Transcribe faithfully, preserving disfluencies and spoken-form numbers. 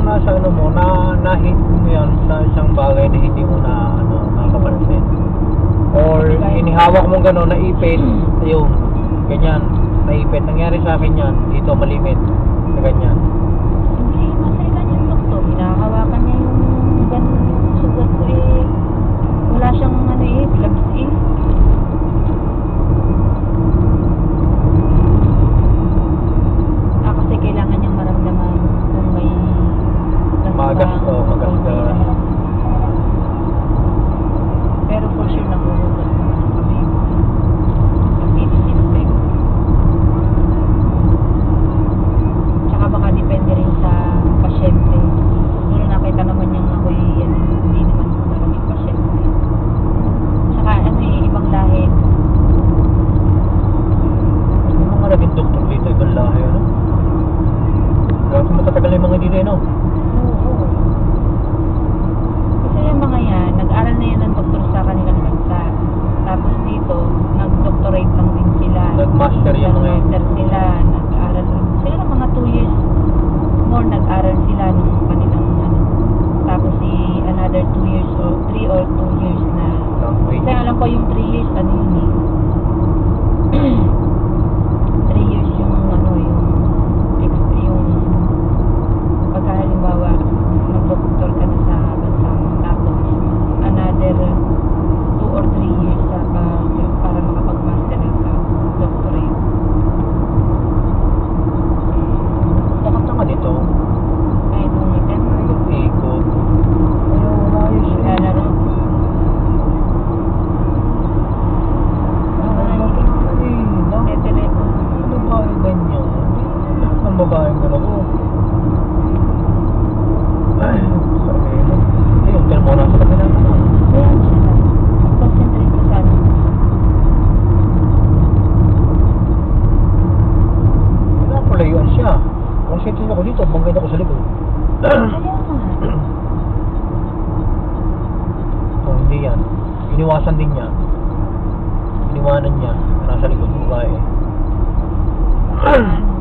nasa ano mo, na na-hit mo yan sa isang bagay na hindi mo na ano, nakapansin. Or inihawak mo gano'n, naipit, ayun, ganyan, naipit. Nangyari sa akin yan, dito malimit, na ganyan. Hindi, masailan yung doktor. Hinakawakan niya yung ganun yung sugat ko eh. Wala siyang ano eh, gloves eh. Ah, kasi kailangan niyang maramdaman kung may Magas, oh, magas-gas. Pero for sure naguhugas naman kami. Nag-disinfect. Tsaka baka depende rin sa pasyente. Siguro nakita naman niyang ako'y yan, hindi naman maraming pasyente. Tsaka ano eh, ibang lahi. Yung mga naging doktor dito, ibang lahi, ano? Gano'n matatagal na yung mga dito, ano? Oo. Kasi yung mga yan, nag-aral na yan ng doktor sa kanilang bansa. Tapos dito, nag-doctorate lang din sila. Nag-master yung mga yun. Nag-master sila, nag-aral rin. Sila mga two years more nag-aral sila ng kanilang ano. Tapos si another two years or three or two years na. Wait. Kasi alam ko yung three years, ano yun eh. three years yung ano, yung ex- yung pagka halimbawa nag-doctor ka na sa bansa mo, tapos another two or three years sa pag, para makapag-master ka doctorate. Bakit naman ito? Kahit umitin, Ikot. Ayaw, maayos yun. lalaro. Ay, Telepono. ano ba yung ganyan? Lahat ng babaeng gano'n ko. Ay, sorry. Ayun, pero muna sa kabila ka na. Ayan siya lang. Concentrate ka sa ano. Pinapalayuan siya. Kung sentin ako dito, banggay ako sa likod. Kaya nga. Oh, hindi yan. Iniwasan din niya. Iniwanan niya. Nasa likod ng babae. Ano,